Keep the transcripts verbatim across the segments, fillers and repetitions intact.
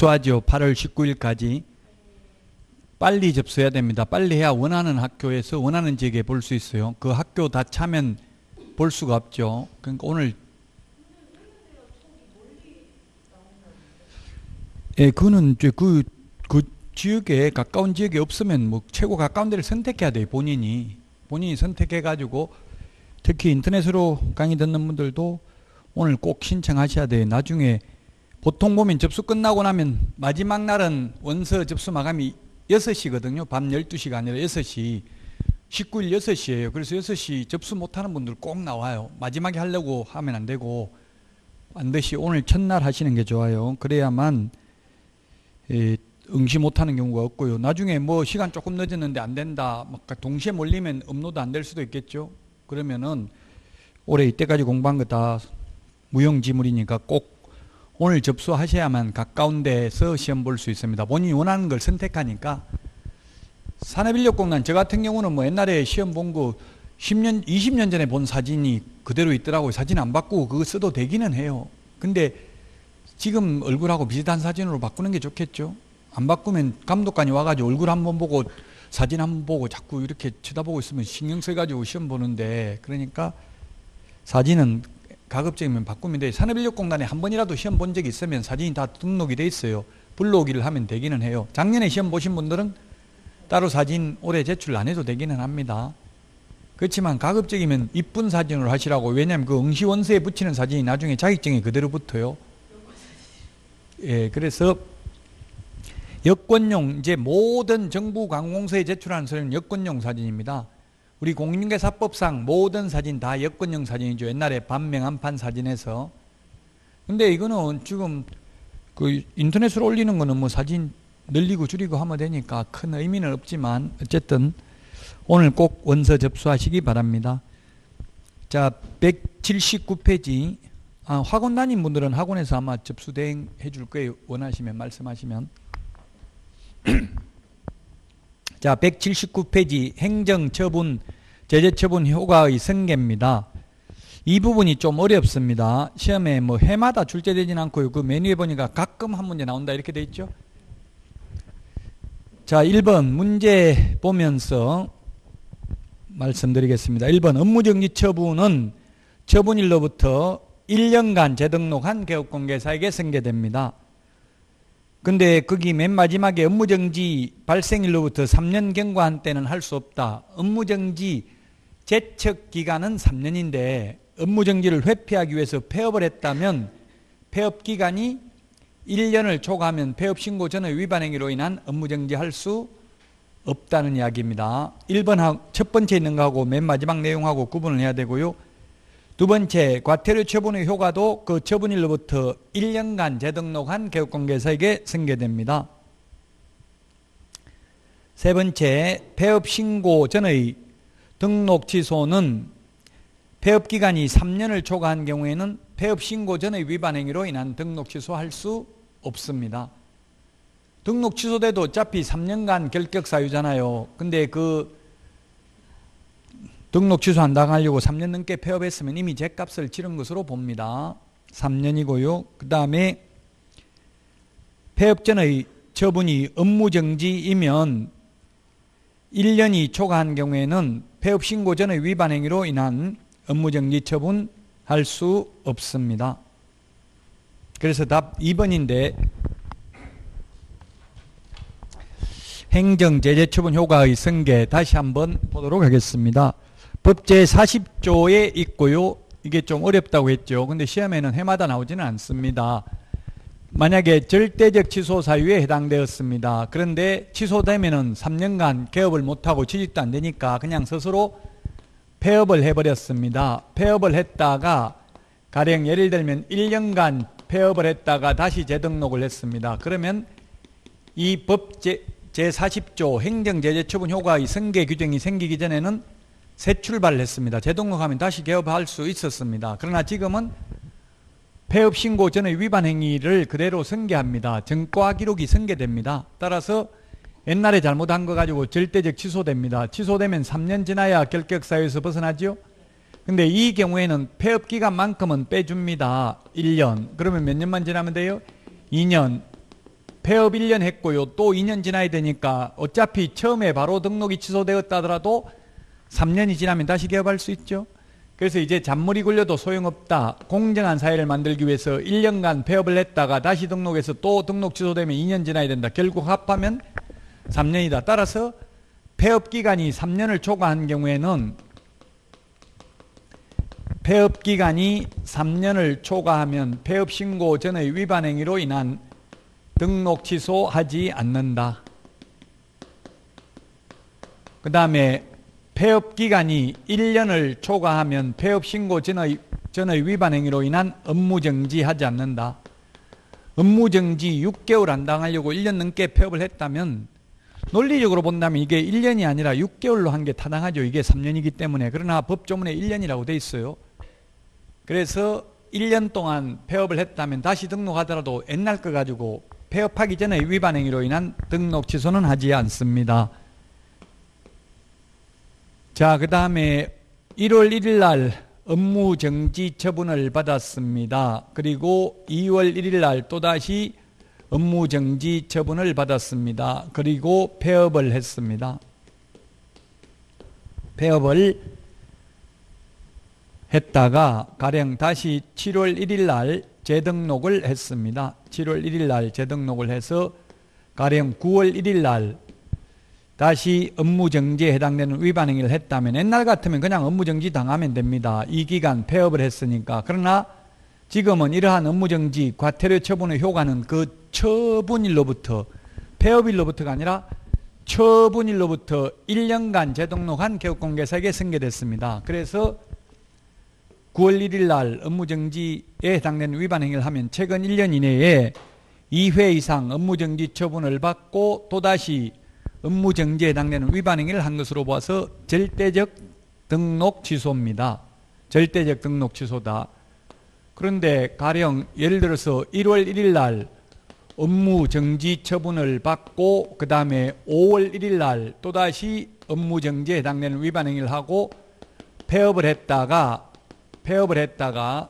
접수하죠. 팔월 십구일까지. 빨리 접수해야 됩니다. 빨리 해야 원하는 학교에서 원하는 지역에 볼 수 있어요. 그 학교 다 차면 볼 수가 없죠. 그러니까 오늘 예, 그거는 이제 그, 그 지역에 가까운 지역에 없으면 뭐 최고 가까운 데를 선택해야 돼요. 본인이 본인이 선택해가지고 특히 인터넷으로 강의 듣는 분들도 오늘 꼭 신청하셔야 돼요. 나중에 보통 보면 접수 끝나고 나면 마지막 날은 원서 접수 마감이 여섯 시거든요. 밤 열두 시가 아니라 여섯 시. 십구일 여섯 시예요. 그래서 여섯 시 접수 못하는 분들 꼭 나와요. 마지막에 하려고 하면 안 되고 반드시 오늘 첫날 하시는 게 좋아요. 그래야만 에, 응시 못하는 경우가 없고요. 나중에 뭐 시간 조금 늦었는데 안 된다. 막 동시에 몰리면 업로드 안 될 수도 있겠죠. 그러면은 올해 이때까지 공부한 거 다 무용지물이니까 꼭 오늘 접수하셔야만 가까운 데서 시험 볼 수 있습니다. 본인이 원하는 걸 선택하니까. 산업인력공단 저 같은 경우는 뭐 옛날에 시험 본 거 십 년, 이십 년 전에 본 사진이 그대로 있더라고요. 사진 안 바꾸고 그거 써도 되기는 해요. 근데 지금 얼굴하고 비슷한 사진으로 바꾸는 게 좋겠죠. 안 바꾸면 감독관이 와가지고 얼굴 한번 보고 사진 한번 보고 자꾸 이렇게 쳐다보고 있으면 신경 써가지고 시험 보는데, 그러니까 사진은 가급적이면 바꾸면 돼요. 산업인력공단에 한 번이라도 시험 본 적이 있으면 사진이 다 등록이 돼 있어요. 불러오기를 하면 되기는 해요. 작년에 시험 보신 분들은 따로 사진 올해 제출 안 해도 되기는 합니다. 그렇지만 가급적이면 이쁜 사진으로 하시라고. 왜냐하면 그 응시 원서에 붙이는 사진이 나중에 자격증에 그대로 붙어요. 예, 그래서 여권용, 이제 모든 정부 관공서에 제출하는 사진은 여권용 사진입니다. 우리 공인중개사법상 모든 사진 다 여권용 사진이죠. 옛날에 반명한판 사진에서. 근데 이거는 지금 그 인터넷으로 올리는 거는 뭐 사진 늘리고 줄이고 하면 되니까 큰 의미는 없지만 어쨌든 오늘 꼭 원서 접수하시기 바랍니다. 자, 백칠십구 페이지. 아, 학원 다닌 분들은 학원에서 아마 접수 대행해 줄 거예요. 원하시면 말씀하시면. 자, 백칠십구 페이지 행정처분, 제재처분 효과의 설계입니다. 이 부분이 좀 어렵습니다. 시험에 뭐 해마다 출제되진 않고요. 그 메뉴에 보니까 가끔 한 문제 나온다 이렇게 돼 있죠. 자, 일 번 문제 보면서 말씀드리겠습니다. 일 번 업무정지 처분은 처분일로부터 일 년간 재등록한 개업공개사에게 승계됩니다. 근데 거기 맨 마지막에 업무정지 발생일로부터 삼 년 경과한 때는 할 수 없다. 업무정지 제척기간은 삼 년인데 업무정지를 회피하기 위해서 폐업을 했다면 폐업기간이 일 년을 초과하면 폐업신고 전의 위반행위로 인한 업무정지 할 수 없다는 이야기입니다. 일 번 첫 번째 있는 거하고 맨 마지막 내용하고 구분을 해야 되고요. 두 번째, 과태료 처분의 효과도 그 처분일로부터 일 년간 재등록한 개업공개사에게 승계됩니다. 세 번째, 폐업신고 전의 등록 취소는 폐업기간이 삼 년을 초과한 경우에는 폐업신고 전의 위반행위로 인한 등록 취소할 수 없습니다. 등록 취소돼도 어차피 삼 년간 결격사유잖아요. 근데 그 등록 취소 안 당하려고 삼 년 넘게 폐업했으면 이미 죗값을 치른 것으로 봅니다. 삼 년이고요. 그 다음에 폐업 전의 처분이 업무정지이면 일 년이 초과한 경우에는 폐업 신고 전의 위반 행위로 인한 업무정지 처분할 수 없습니다. 그래서 답 이 번인데 행정제재처분 효과의 승계 다시 한번 보도록 하겠습니다. 법 제사십 조에 있고요. 이게 좀 어렵다고 했죠. 근데 시험에는 해마다 나오지는 않습니다. 만약에 절대적 취소 사유에 해당되었습니다. 그런데 취소되면은 삼 년간 개업을 못하고 취직도 안 되니까 그냥 스스로 폐업을 해버렸습니다. 폐업을 했다가 가령 예를 들면 일 년간 폐업을 했다가 다시 재등록을 했습니다. 그러면 이 법 제사십 조 행정제재처분 효과의 승계 규정이 생기기 전에는 새 출발을 했습니다. 재등록하면 다시 개업할 수 있었습니다. 그러나 지금은 폐업 신고 전의 위반 행위를 그대로 승계합니다. 전과 기록이 승계됩니다. 따라서 옛날에 잘못한 거 가지고 절대적 취소됩니다. 취소되면 삼 년 지나야 결격사유에서 벗어나죠. 근데 이 경우에는 폐업 기간만큼은 빼줍니다. 일 년. 그러면 몇 년만 지나면 돼요? 이 년. 폐업 일 년 했고요. 또 이 년 지나야 되니까 어차피 처음에 바로 등록이 취소되었다 하더라도 삼 년이 지나면 다시 개업할 수 있죠. 그래서 이제 잔머리 굴려도 소용없다. 공정한 사회를 만들기 위해서 일 년간 폐업을 했다가 다시 등록해서 또 등록 취소되면 이 년 지나야 된다. 결국 합하면 삼 년이다. 따라서 폐업 기간이 삼 년을 초과한 경우에는 폐업 기간이 삼 년을 초과하면 폐업 신고 전의 위반 행위로 인한 등록 취소하지 않는다. 그 다음에 폐업 기간이 일 년을 초과하면 폐업 신고 전의, 전의 위반 행위로 인한 업무 정지하지 않는다. 업무 정지 육 개월 안 당하려고 일 년 넘게 폐업을 했다면 논리적으로 본다면 이게 일 년이 아니라 육 개월로 한 게 타당하죠. 이게 삼 년이기 때문에. 그러나 법조문에 일 년이라고 돼 있어요. 그래서 일 년 동안 폐업을 했다면 다시 등록하더라도 옛날 거 가지고 폐업하기 전에 위반 행위로 인한 등록 취소는 하지 않습니다. 자, 그 다음에 일월 일일 날 업무 정지 처분을 받았습니다. 그리고 이월 일일 날 또다시 업무 정지 처분을 받았습니다. 그리고 폐업을 했습니다. 폐업을 했다가 가령 다시 칠월 일일 날 재등록을 했습니다. 칠월 일일 날 재등록을 해서 가령 구월 일일 날 다시 업무정지에 해당되는 위반 행위를 했다면 옛날 같으면 그냥 업무정지 당하면 됩니다. 이 기간 폐업을 했으니까. 그러나 지금은 이러한 업무정지 과태료 처분의 효과는 그 처분일로부터 폐업일로부터가 아니라 처분일로부터 일 년간 재등록한 개업공개사에게 승계됐습니다. 그래서 구월 일일 날 업무정지에 해당되는 위반 행위를 하면 최근 일 년 이내에 이 회 이상 업무정지 처분을 받고 또다시 업무정지에 해당되는 위반 행위를 한 것으로 보아서 절대적 등록 취소입니다. 절대적 등록 취소다. 그런데 가령 예를 들어서 일월 일일 날 업무정지 처분을 받고 그 다음에 오월 일일 날 또다시 업무정지에 해당되는 위반 행위를 하고 폐업을 했다가 폐업을 했다가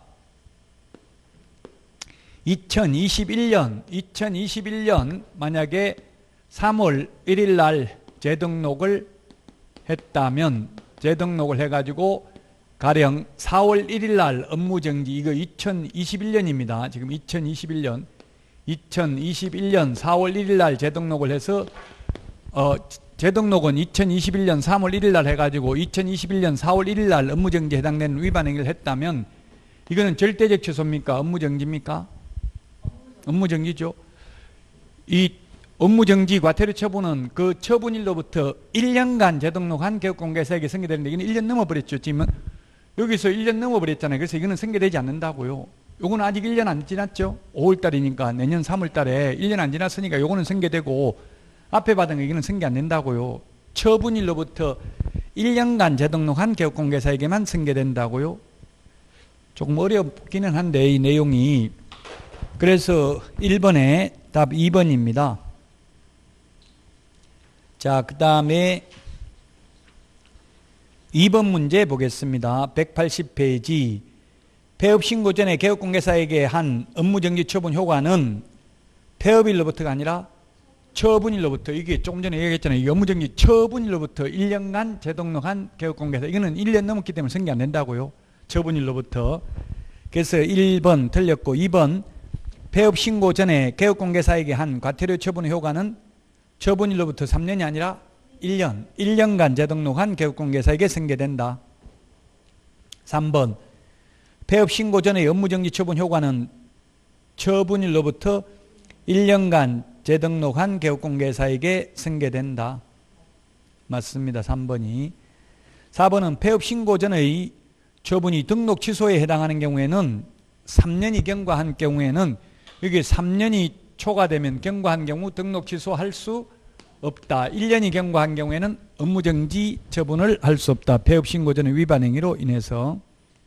이천이십일 년 이천이십일 년 만약에 삼월 일일 날 재등록을 했다면 재등록을 해가지고 가령 사월 일일 날 업무정지 이거 이천이십일 년입니다. 지금 이천이십일 년 이천이십일 년 사월 일일 날 재등록을 해서 어, 재등록은 이천이십일 년 삼월 일일 날 해가지고 이천이십일 년 사월 일일 날 업무정지에 해당되는 위반 행위를 했다면 이거는 절대적 취소입니까? 업무정지입니까? 업무정지죠. 이 업무정지 과태료 처분은 그 처분일로부터 일 년간 재등록한 개업공개사에게 승계되는데 이건 일 년 넘어버렸죠. 지금 여기서 일 년 넘어버렸잖아요. 그래서 이거는 승계되지 않는다고요. 요거는 아직 일 년 안 지났죠. 오월 달이니까 내년 삼월 달에 일 년 안 지났으니까 요거는 승계되고 앞에 받은 거 이거는 승계 안 된다고요. 처분일로부터 일 년간 재등록한 개업공개사에게만 승계된다고요. 조금 어렵기는 한데 이 내용이. 그래서 일 번에 답 이 번입니다. 자, 그 다음에 이 번 문제 보겠습니다. 백팔십 페이지. 폐업 신고 전에 개업공개사에게 한 업무정지 처분 효과는 폐업일로부터가 아니라 처분일로부터, 이게 조금 전에 얘기했잖아요. 업무정지 처분일로부터 일 년간 재등록한 개업공개사. 이거는 일 년 넘었기 때문에 승계 안 된다고요. 처분일로부터. 그래서 일 번 틀렸고 이 번 폐업 신고 전에 개업공개사에게 한 과태료 처분의 효과는 처분일로부터 삼 년이 아니라 일 년, 일 년간 재등록한 개업공개사에게 승계된다. 삼 번 폐업 신고 전의 업무정지 처분 효과는 처분일로부터 일 년간 재등록한 개업공개사에게 승계된다. 맞습니다. 삼 번이. 사 번은 폐업 신고 전의 처분이 등록 취소에 해당하는 경우에는 삼 년이 경과한 경우에는 여기 삼 년이 초과되면 경과한 경우 등록 취소할 수 없다. 일 년이 경과한 경우에는 업무정지 처분을 할 수 없다. 폐업 신고 전의 위반 행위로 인해서.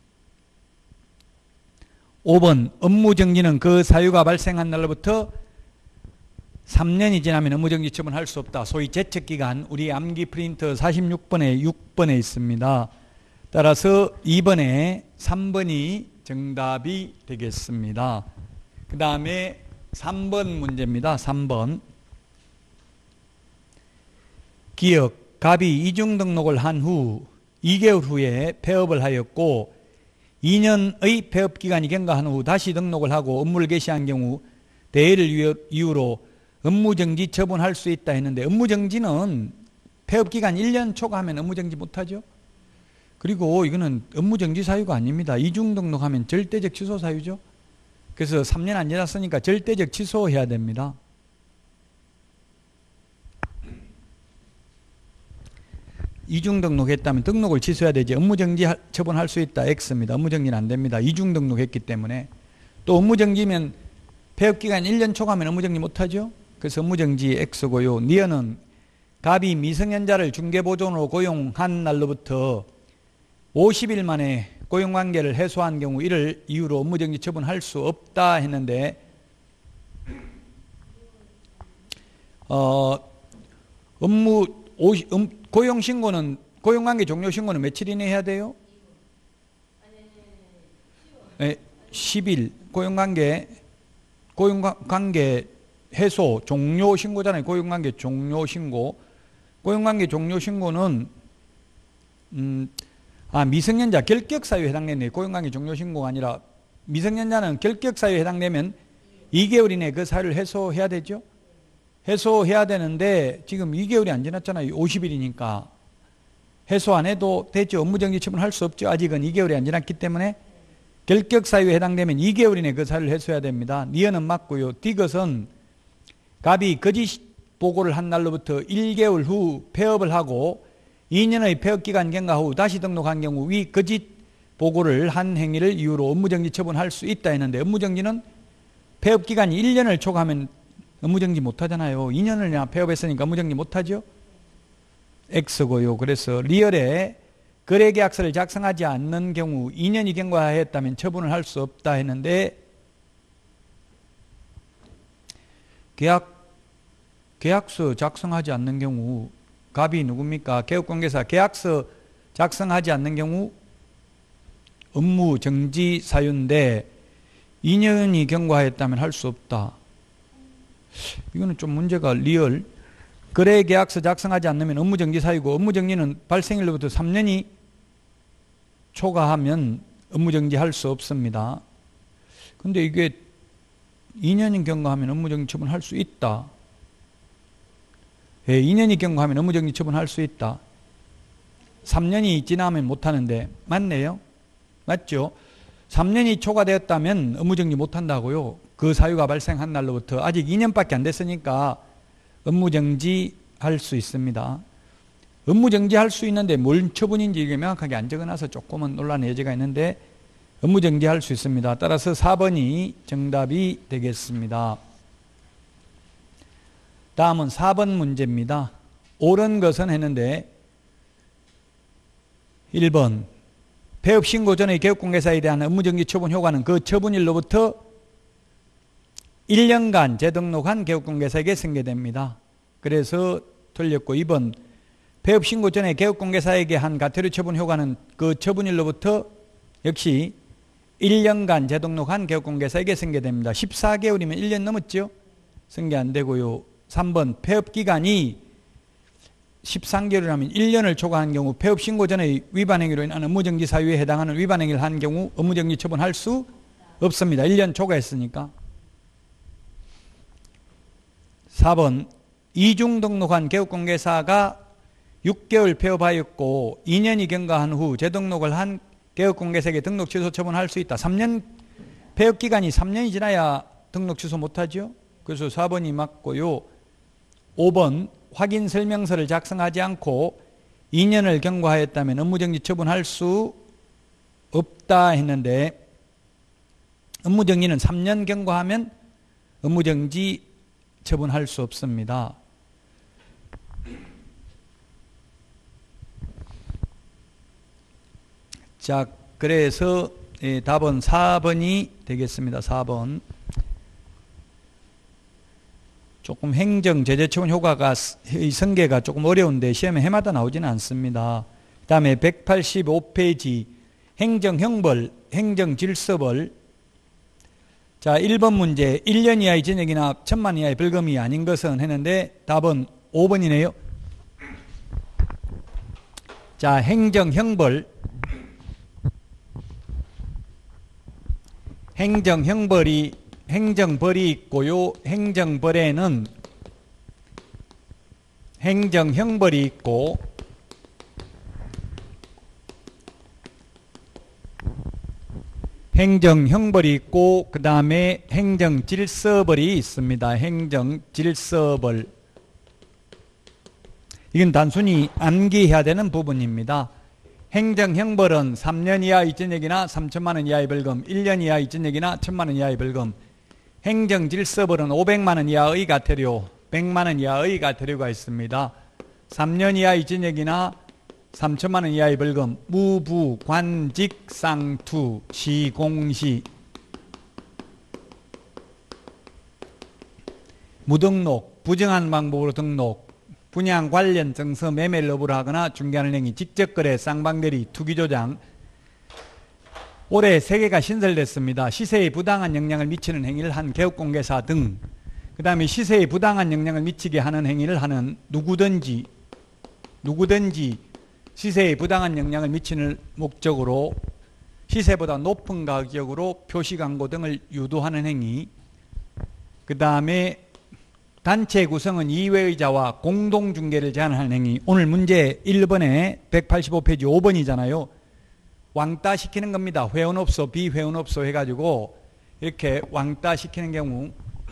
오 번 업무정지는 그 사유가 발생한 날로부터 삼 년이 지나면 업무정지 처분할 수 없다. 소위 제척기간, 우리 암기 프린터 사십육 번에 육 번에 있습니다. 따라서 이 번에 삼 번이 정답이 되겠습니다. 그 다음에 삼 번 문제입니다. 삼 번. 기억, 갑이 이중 등록을 한 후 이 개월 후에 폐업을 하였고 이 년의 폐업 기간이 경과한 후 다시 등록을 하고 업무를 개시한 경우 대회를 이유로 업무정지 처분할 수 있다 했는데, 업무정지는 폐업기간 일 년 초과하면 업무정지 못하죠. 그리고 이거는 업무정지 사유가 아닙니다. 이중 등록하면 절대적 취소 사유죠. 그래서 삼 년 안 지났으니까 절대적 취소해야 됩니다. 이중 등록했다면 등록을 취소해야 되지, 업무정지 처분할 수 있다 X입니다. 업무정지는 안 됩니다. 이중 등록했기 때문에. 또 업무정지면 폐업기간 일 년 초과하면 업무정지 못하죠. 그래서 업무정지 X고요. 니은은 갑이 미성년자를 중개보존으로 고용한 날로부터 오십 일 만에 고용관계를 해소한 경우 이를 이유로 업무정지 처분할 수 없다 했는데, 어, 업무 오십, 음, 고용신고는, 고용관계 종료신고는 며칠 이내에 해야 돼요? 네, 십 일. 고용관계, 고용관계 해소, 종료신고잖아요. 고용관계 종료신고. 고용관계 종료신고는, 음, 아, 미성년자 결격사유에 해당되네요. 고용관계 종료신고가 아니라, 미성년자는 결격사유에 해당되면 이 개월 이내에 그 사유를 해소해야 되죠. 해소해야 되는데 지금 이 개월이 안 지났잖아요. 오십 일이니까 해소 안 해도 되죠. 업무정지 처분할 수 없죠. 아직은 이 개월이 안 지났기 때문에 결격사유에 해당되면 이 개월 이내에 그 사유를 해소해야 됩니다. 니은은 맞고요. 디귿은 갑이 거짓 보고를 한 날로부터 일 개월 후 폐업을 하고 이 년의 폐업기간 경과 후 다시 등록한 경우 위 거짓 보고를 한 행위를 이유로 업무정지 처분할 수 있다 했는데, 업무정지는 폐업기간이 일 년을 초과하면 업무정지 못하잖아요. 이 년을 폐업했으니까 업무정지 못하죠. X고요. 그래서 리얼에 거래계약서를 작성하지 않는 경우 이 년이 경과하였다면 처분을 할 수 없다 했는데, 계약, 계약서 작성하지 않는 경우 갑이 누굽니까? 개업관계사. 계약서 작성하지 않는 경우 업무정지 사유인데 이 년이 경과하였다면 할 수 없다. 이거는 좀 문제가 리얼. 거래계약서 작성하지 않으면 업무정지 사유고, 업무정지는 발생일로부터 삼 년이 초과하면 업무정지 할 수 없습니다. 근데 이게 이 년이 경과하면 업무정지 처분할 수 있다. 예, 이 년이 경과하면 업무정지 처분할 수 있다. 삼 년이 지나면 못하는데, 맞네요? 맞죠? 삼 년이 초과되었다면 업무정지 못한다고요. 그 사유가 발생한 날로부터. 아직 이 년밖에 안 됐으니까 업무정지 할 수 있습니다. 업무정지 할 수 있는데 뭘 처분인지 이게 명확하게 안 적어놔서 조금은 논란의 여지가 있는데 업무정지 할 수 있습니다. 따라서 사 번이 정답이 되겠습니다. 다음은 사 번 문제입니다. 옳은 것은 했는데, 일 번 폐업신고 전의 개업공개사에 대한 업무정지 처분 효과는 그 처분일로부터 일 년간 재등록한 개업공개사에게 승계됩니다. 그래서 틀렸고, 이 번 폐업신고 전에 개업공개사에게 한 가태료 처분 효과는 그 처분일로부터 역시 일 년간 재등록한 개업공개사에게 승계됩니다. 십사 개월이면 일 년 넘었죠? 승계 안 되고요. 삼 번 폐업기간이 십삼 개월이라면 일 년을 초과한 경우 폐업신고 전의 위반행위로 인한 업무정지 사유에 해당하는 위반행위를 한 경우 업무정지 처분할 수 없습니다. 일 년 초과했으니까. 사 번 이중 등록한 개업공개사가 육 개월 폐업하였고 이 년이 경과한 후 재등록을 한 개업공개사에게 등록 취소 처분할 수 있다. 삼 년 폐업기간이 삼 년이 지나야 등록 취소 못하죠. 그래서 사 번이 맞고요. 오 번 확인 설명서를 작성하지 않고 이 년을 경과하였다면 업무정지 처분할 수 없다 했는데, 업무정지는 삼 년 경과하면 업무정지 처분할 수 없습니다. 자, 그래서 예, 답은 사 번이 되겠습니다. 사 번. 조금 행정 제재 처분 효과가 성계가 조금 어려운데 시험에 해마다 나오지는 않습니다. 그 다음에 백팔십오 페이지 행정 형벌, 행정 질서벌. 자, 일 번 문제. 일 년 이하의 징역이나 천만 이하의 벌금이 아닌 것은 했는데 답은 오 번이네요. 자, 행정형벌. 행정형벌이, 행정벌이 있고요. 행정벌에는 행정형벌이 있고, 행정형벌이 있고, 그 다음에 행정질서벌이 있습니다. 행정질서벌. 이건 단순히 암기해야 되는 부분입니다. 행정형벌은 삼 년 이하의 징역이나 삼천만 원 이하의 벌금, 일 년 이하의 징역이나 천만 원 이하의 벌금. 행정질서벌은 오백만 원 이하의 과태료, 백만 원 이하의 과태료가 있습니다. 삼 년 이하의 징역이나 삼천만 원 이하의 벌금, 무부, 관직, 상투, 시공시, 무등록, 부정한 방법으로 등록, 분양 관련 증서 매매를 여부를 하거나 중개하는 행위, 직접거래, 쌍방대리, 투기조장. 올해 세 개가 신설됐습니다. 시세에 부당한 영향을 미치는 행위를 한 개업공개사 등, 그 다음에 시세에 부당한 영향을 미치게 하는 행위를 하는 누구든지, 누구든지 시세에 부당한 영향을 미치는 목적으로 시세보다 높은 가격으로 표시광고 등을 유도하는 행위, 그 다음에 단체 구성은 이외의자와 공동중개를 제한하는 행위. 오늘 문제 일 번에 백팔십오 페이지 오 번이잖아요. 왕따 시키는 겁니다. 회원업소, 비회원업소 해가지고 이렇게 왕따 시키는 경우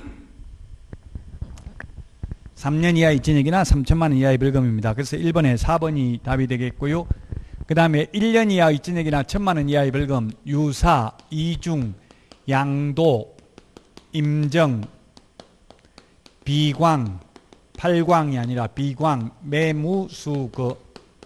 삼 년 이하의 징역이나 삼천만 원 이하의 벌금입니다. 그래서 일 번에 사 번이 답이 되겠고요. 그 다음에 일 년 이하의 징역이나 천만 원 이하의 벌금, 유사, 이중, 양도, 임정, 비광, 팔광이 아니라 비광, 매무수거.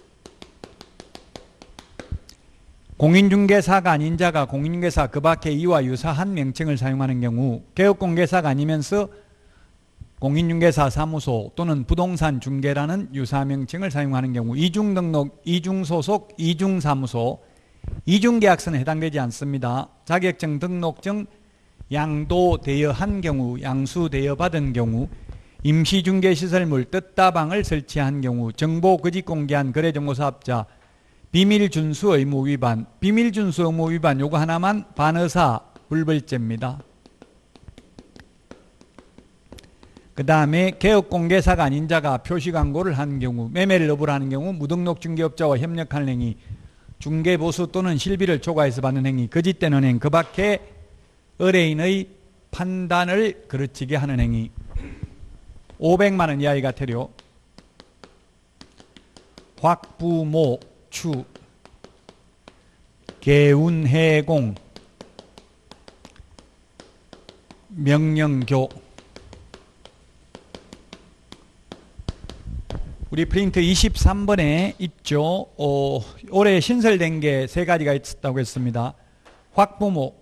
공인중개사가 아닌 자가 공인중개사 그 밖에 이와 유사한 명칭을 사용하는 경우, 개업공개사가 아니면서 공인중개사 사무소 또는 부동산 중개라는 유사 명칭을 사용하는 경우, 이중등록, 이중소속, 이중사무소, 이중계약서는 해당되지 않습니다. 자격증, 등록증 양도대여한 경우, 양수대여받은 경우, 임시중개시설물 뜻다방을 설치한 경우, 정보 거짓 공개한 거래정보사업자, 비밀준수 의무 위반, 비밀준수 의무 위반 요거 하나만 반의사 불벌죄입니다. 그 다음에 개업공개사가 아닌 자가 표시광고를 한 경우, 매매를 여부를 하는 경우, 무등록 중개업자와 협력하는 행위, 중개보수 또는 실비를 초과해서 받는 행위, 거짓된 은행, 그 밖에 의뢰인의 판단을 그르치게 하는 행위. 오백만 원 이하의 과태료. 확부모, 추, 개운해공, 명령교. 우리 프린트 이십삼 번에 있죠. 어, 올해 신설된 게 세 가지가 있었다고 했습니다. 확부모,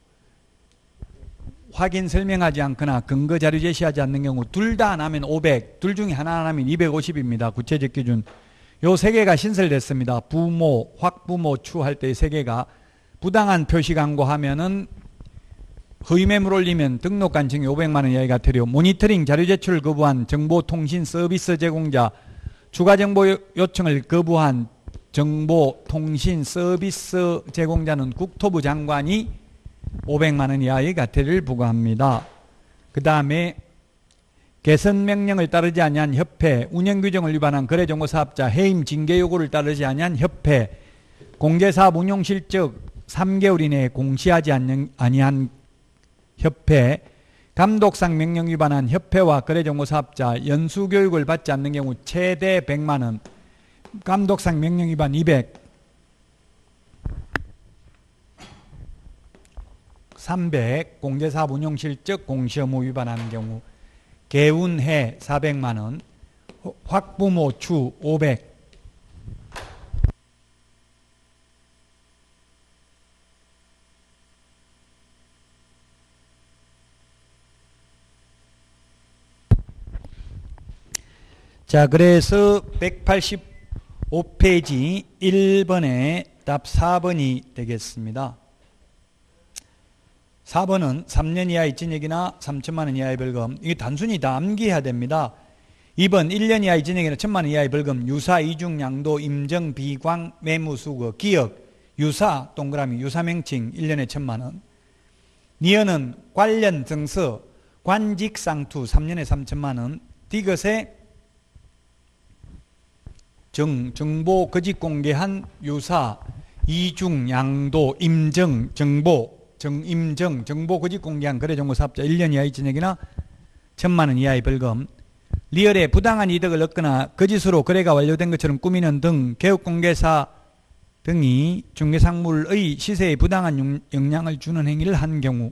확인 설명하지 않거나 근거 자료 제시하지 않는 경우 둘 다 안 하면 오백, 둘 중에 하나 안 하면 이백오십입니다. 구체적 기준. 요 세 개가 신설됐습니다. 부모, 확부모, 추할 때 세 개가. 부당한 표시 광고하면은 허위 매물 올리면 등록 간청이 오백만 원 이하의 과태료. 모니터링 자료 제출을 거부한 정보통신 서비스 제공자, 추가 정보 요청을 거부한 정보통신 서비스 제공자는 국토부 장관이 오백만 원 이하의 과태료를 부과합니다. 그 다음에 개선 명령을 따르지 아니한 협회, 운영 규정을 위반한 거래정보사업자, 해임 징계 요구를 따르지 아니한 협회, 공개사업 운용 실적 삼 개월 이내에 공시하지 아니한 협회, 감독상 명령 위반한 협회와 거래정보사업자, 연수교육을 받지 않는 경우 최대 백만 원, 감독상 명령 위반 이백, 삼백, 공개사업 운용 실적 공시 의무 위반하는 경우, 개운해 사백만 원, 확부모 추 오백. 자, 그래서 백팔십오 페이지 일 번에 답 사 번이 되겠습니다. 사 번은 삼 년 이하의 징역이나 삼천만 원 이하의 벌금. 이게 단순히 다 암기해야 됩니다. 이 번 일 년 이하의 징역이나 천만 원 이하의 벌금. 유사, 이중, 양도, 임정, 비광, 매무수거, 기억, 유사, 동그라미, 유사명칭 일 년에 천만 원. 니은은 관련 증서, 관직상투 삼 년에 삼천만 원. 디귿에 정, 정보 거짓 공개한 유사, 이중, 양도, 임정, 정보, 정임정, 정보 거짓 공개한 거래정보사업자 일 년 이하의 징역이나 천만 원 이하의 벌금. 리얼에 부당한 이득을 얻거나 거짓으로 거래가 완료된 것처럼 꾸미는 등 개업공개사 등이 중개상물의 시세에 부당한 영향을 주는 행위를 한 경우,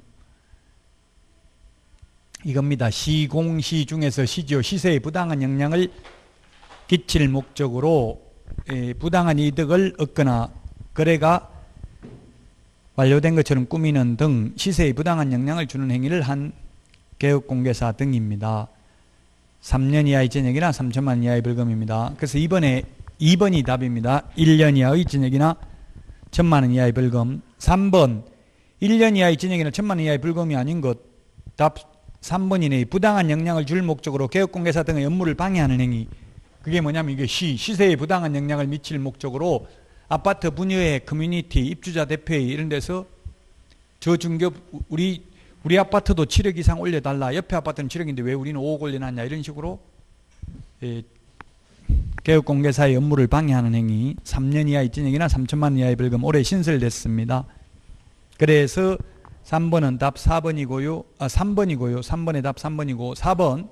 이겁니다. 시공, 시중에서 시지요. 시세에 부당한 영향을 끼칠 목적으로 부당한 이득을 얻거나 거래가 완료된 것처럼 꾸미는 등 시세에 부당한 영향을 주는 행위를 한 개업공개사 등입니다. 삼 년 이하의 징역이나 삼천만 원 이하의 벌금입니다. 그래서 이번에 이 번이 답입니다. 일 년 이하의 징역이나 천만 원 이하의 벌금. 삼 번 일 년 이하의 징역이나 천만 원 이하의 벌금이 아닌 것. 답 삼 번이네. 부당한 영향을 줄 목적으로 개업공개사 등의 업무를 방해하는 행위. 그게 뭐냐면 이게 시, 시세에 부당한 영향을 미칠 목적으로 아파트 분여회, 커뮤니티, 입주자 대표회의 이런 데서 저 중개업 우리 우리 아파트도 칠억 이상 올려달라. 옆에 아파트는 칠억인데 왜 우리는 오억 올려놨냐. 이런 식으로 예, 개업공개사의 업무를 방해하는 행위. 삼 년 이하의 징역이나 삼천만 원 이하의 벌금. 올해 신설됐습니다. 그래서 삼 번은 답 사 번이고요. 아, 삼 번이고요. 삼 번의 답 삼 번이고 사 번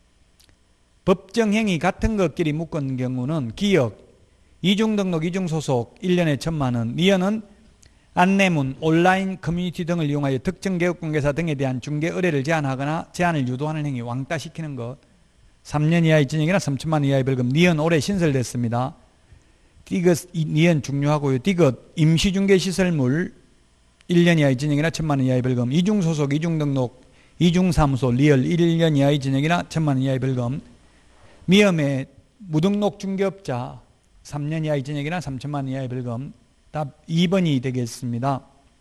법정행위 같은 것끼리 묶은 경우는 기억, 이중등록, 이중소속 일 년에 천만 원. 니은은 안내문, 온라인 커뮤니티 등을 이용하여 특정 개업공개사 등에 대한 중개 의뢰를 제한하거나 제한을 유도하는 행위, 왕따시키는 것. 삼 년 이하의 징역이나 삼천만 원 이하의 벌금. 니은 올해 신설됐습니다. 디귿, 니은 중요하고요. 디귿 임시중개시설물 일 년 이하의 징역이나 천만 원 이하의 벌금. 이중소속, 이중등록, 이중사무소 리얼 일 년 이하의 징역이나 천만 원 이하의 벌금. 미음의 무등록 중개업자 삼 년 이하의 징역이나 삼천만 원 이하의 벌금. 답 이 번이 되겠습니다.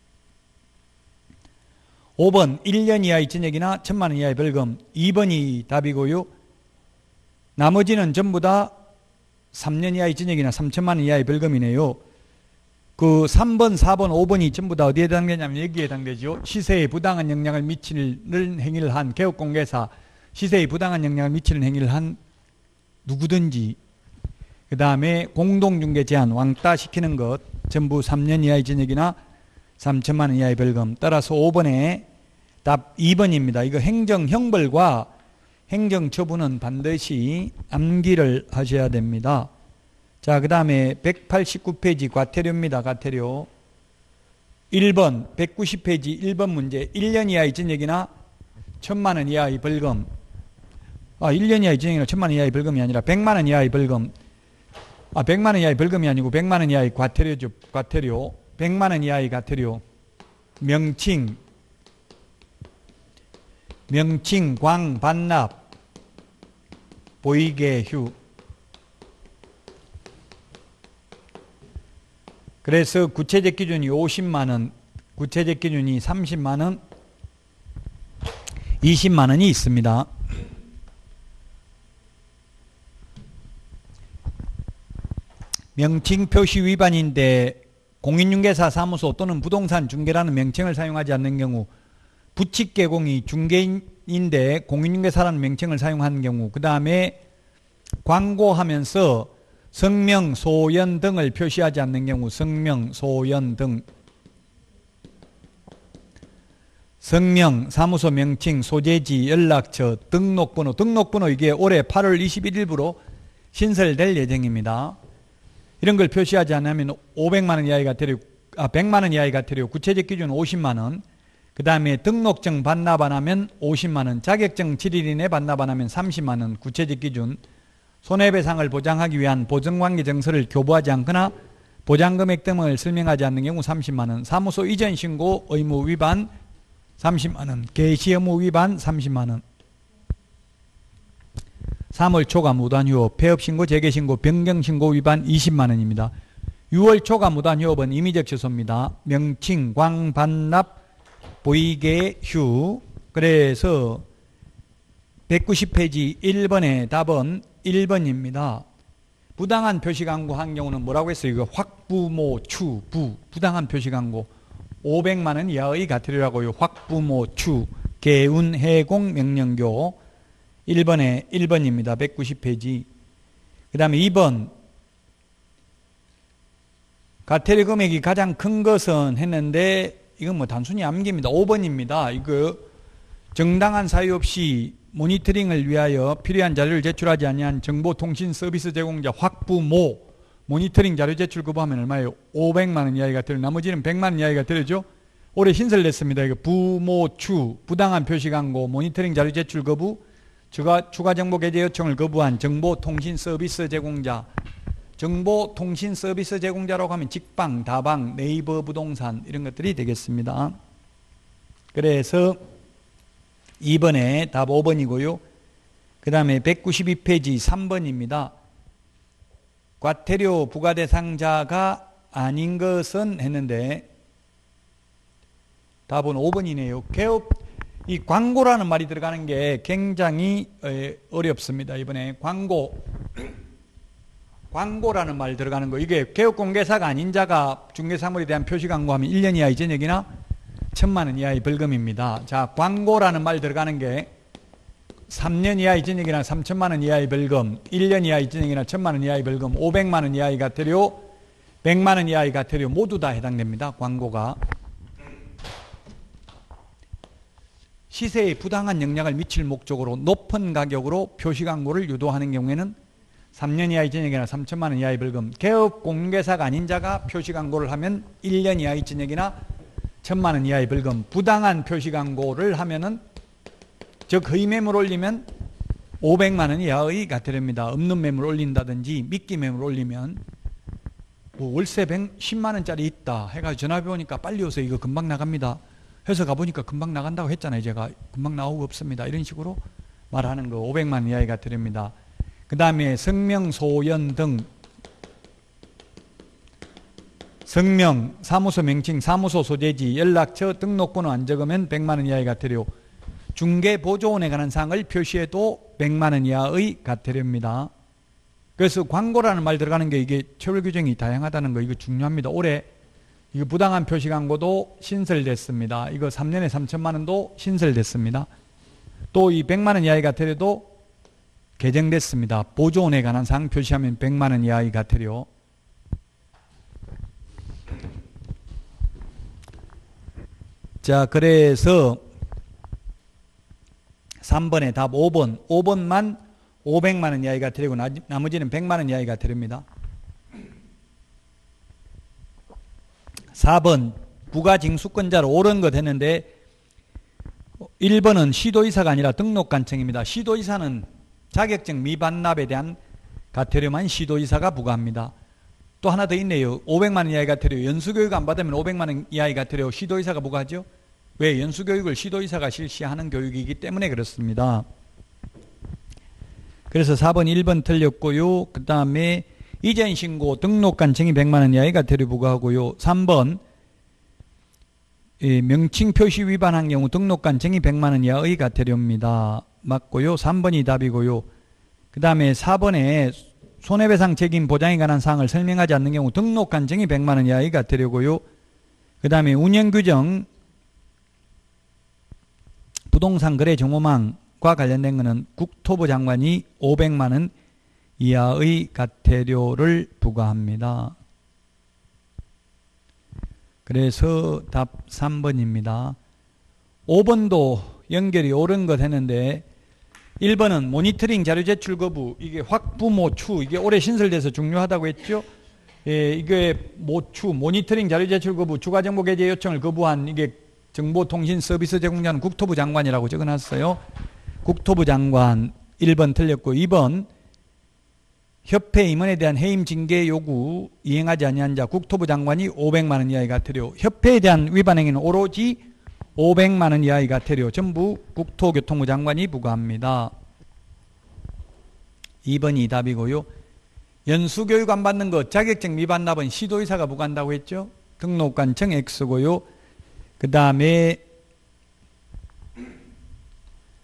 오 번 일 년 이하의 징역이나 천만 원 이하의 벌금. 이 번이 답이고요. 나머지는 전부 다 삼 년 이하의 징역이나 삼천만 원 이하의 벌금이네요. 그 삼 번, 사 번, 오 번이 전부 다 어디에 해당되냐면 여기에 해당되죠. 시세에 부당한 영향을 미치는 행위를 한 개업공개사, 시세에 부당한 영향을 미치는 행위를 한 누구든지, 그 다음에 공동중개 제한, 왕따시키는 것, 전부 삼 년 이하의 징역이나 삼천만 원 이하의 벌금. 따라서 오 번에 답 이 번입니다. 이거 행정형벌과 행정처분은 반드시 암기를 하셔야 됩니다. 자, 그 다음에 백팔십구 페이지 과태료입니다. 과태료. 일 번 백구십 페이지 일 번 문제. 일 년 이하의 징역이나 천만 원 이하의 벌금. 아, 일 년 이하의 징역이나 천만 원 이하의 벌금이 아니라 백만 원 이하의 벌금. 아, 백만 원 이하의 벌금이 아니고 백만 원 이하의 과태료죠. 과태료. 백만 원 이하의 과태료. 명칭. 명칭, 광, 반납, 보이게, 휴. 그래서 구체적 기준이 오십만 원, 구체적 기준이 삼십만 원, 이십만 원이 있습니다. 명칭 표시 위반인데 공인중개사 사무소 또는 부동산 중개라는 명칭을 사용하지 않는 경우, 부칙개공이 중개인인데 공인중개사라는 명칭을 사용하는 경우, 그 다음에 광고하면서 성명, 소연 등을 표시하지 않는 경우, 성명, 소연 등. 성명, 사무소 명칭, 소재지, 연락처, 등록번호. 등록번호 이게 올해 팔월 이십일일부로 신설될 예정입니다. 이런 걸 표시하지 않으면 오백만 원 이하의 과태료, 아, 백만 원 이하의 과태료, 구체적 기준 오십만 원. 그 다음에 등록증 반납 안 하면 오십만 원, 자격증 칠 일 이내 반납 안 하면 삼십만 원, 구체적 기준. 손해배상을 보장하기 위한 보증관계 정서를 교부하지 않거나 보장금액 등을 설명하지 않는 경우 삼십만 원, 사무소 이전 신고 의무 위반 삼십만 원, 개시 의무 위반 삼십만 원. 삼월 초과 무단휴업, 폐업신고, 재개신고, 변경신고 위반 이십만 원입니다. 유월 초과 무단휴업은 임의적 취소입니다. 명칭, 광, 반납, 보이게 휴. 그래서 백구십 페이지 일 번의 답은 일 번입니다. 부당한 표시광고 한 경우는 뭐라고 했어요? 이거 확부모 추, 부. 부당한 표시광고. 오백만 원 이하의 과태료라고요. 확부모 추. 개운 해공 명령교. 일 번에 일 번입니다. 백구십 페이지. 그 다음에 이 번. 과태료 금액이 가장 큰 것은 했는데 이건 뭐 단순히 암기입니다. 오 번입니다. 이거 정당한 사유 없이 모니터링을 위하여 필요한 자료를 제출하지 아니한 정보통신 서비스 제공자 확부모 모니터링 자료 제출 거부하면 얼마예요? 오백만 원 이하의 과태료. 나머지는 백만 원 이하의 과태료죠. 올해 신설됐습니다. 이거 부모추 부당한 표시광고 모니터링 자료 제출 거부 추가, 추가 정보 게재 요청을 거부한 정보통신 서비스 제공자. 정보통신 서비스 제공자라고 하면 직방, 다방, 네이버 부동산 이런 것들이 되겠습니다. 그래서 이 번에 답 오 번이고요. 그 다음에 백구십이 페이지 삼 번입니다. 과태료 부과 대상자가 아닌 것은 했는데 답은 오 번이네요. 개업, 이 광고라는 말이 들어가는 게 굉장히 어렵습니다. 이번에 광고, 광고라는 말 들어가는 거. 이게 개업공개사가 아닌 자가 중개사물에 대한 표시 광고하면 일 년 이하의 징역이나 천만 원 이하의 벌금입니다. 자, 광고라는 말 들어가는 게 삼 년 이하의 징역이나 삼천만 원 이하의 벌금, 일 년 이하의 징역이나 천만 원 이하의 벌금, 오백만 원 이하의 과태료, 백만 원 이하의 과태료 모두 다 해당됩니다. 광고가. 시세에 부당한 영향을 미칠 목적으로 높은 가격으로 표시 광고를 유도하는 경우에는 삼 년 이하의 징역이나 삼천만 원 이하의 벌금, 개업 공개사가 아닌 자가 표시 광고를 하면 일 년 이하의 징역이나 천만 원 이하의 벌금, 부당한 표시 광고를 하면은 즉 허위 매물 올리면 오백만 원 이하의 과태료입니다. 없는 매물 올린다든지 미끼 매물 올리면 뭐 월세 백십만 원짜리 있다 해가지고 전화해 보니까 빨리 오세요. 이거 금방 나갑니다. 해서 가보니까 금방 나간다고 했잖아요. 제가 금방 나오고 없습니다. 이런 식으로 말하는 거 오백만 원 이하의 과태료입니다. 그 다음에 성명, 소연 등 성명, 사무소 명칭, 사무소 소재지, 연락처, 등록번호 안 적으면 백만 원 이하의 과태료. 중개보조원에 관한 사항을 표시해도 백만 원 이하의 과태료입니다. 그래서 광고라는 말 들어가는 게 이게 처벌 규정이 다양하다는 거 이거 중요합니다. 올해 이거 부당한 표시 광고도 신설됐습니다. 이거 삼 년에 삼천만 원도 신설됐습니다. 또 이 백만 원 이하의 과태료도 개정됐습니다. 보조원에 관한 사항 표시하면 백만 원 이하의 과태료. 자, 그래서 삼 번에 답 오 번. 오 번만 오백만 원 이하의 과태료고 나머지는 백만 원 이하의 과태료입니다. 사 번 부가징수권자로 옳은 것 했는데 일 번은 시도이사가 아니라 등록관청입니다. 시도이사는 자격증 미반납에 대한 과태료만 시도이사가 부과합니다. 또 하나 더 있네요. 오백만 원 이하의 과태료. 연수교육 안 받으면 오백만 원 이하의 과태료 시도이사가 부과하죠. 왜? 연수교육을 시도이사가 실시하는 교육이기 때문에 그렇습니다. 그래서 사 번 일 번 틀렸고요. 그 다음에 이전 신고 등록관청이 백만 원 이하의 과태료 부과하고요. 삼 번 명칭 표시 위반한 경우 등록관청이 백만 원 이하의 과태료입니다. 맞고요. 삼 번이 답이고요. 그 다음에 사 번에 손해배상 책임 보장에 관한 사항을 설명하지 않는 경우 등록관청이 백만 원 이하의 과태료고요. 그 다음에 운영규정 부동산 거래 정보망과 관련된 것은 국토부 장관이 오백만 원 이하의 과태료를 부과합니다. 그래서 답 삼 번입니다. 오 번도 연결이 옳은 것 했는데 일 번은 모니터링 자료 제출 거부, 이게 확부모추, 이게 올해 신설돼서 중요하다고 했죠. 예, 이게 모추, 모니터링 자료 제출 거부, 추가 정보 게재 요청을 거부한 이게 정보통신 서비스 제공자는 국토부 장관이라고 적어놨어요. 국토부 장관 일 번 틀렸고 이 번 협회 임원에 대한 해임 징계 요구 이행하지 아니한 자 국토부 장관이 오백만 원 이하의 과태료. 협회에 대한 위반 행위는 오로지 오백만 원 이하의 과태료 전부 국토교통부 장관이 부과합니다. 이 번이 답이고요. 연수교육 안 받는 것 자격증 미반납은 시도의사가 부과한다고 했죠. 등록관청 X고요. 그 다음에